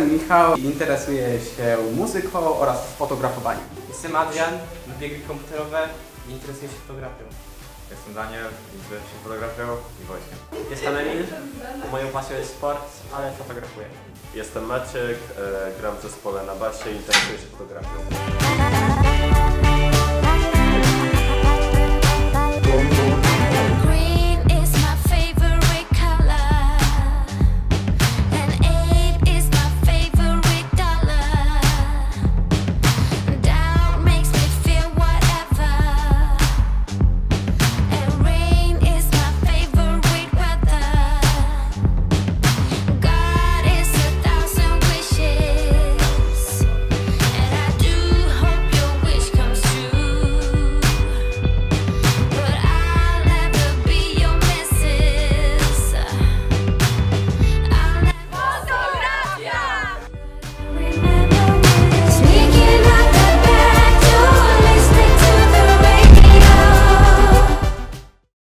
Michał, interesuję się muzyką oraz fotografowaniem. Jestem Adrian, lubię gry komputerowe i interesuję się fotografią. Jestem Daniel, interesuję się fotografią i wojskiem. Jestem Emil, moją pasją jest sport, ale fotografuję. Jestem Maciek, gram w zespole na basie i interesuję się fotografią.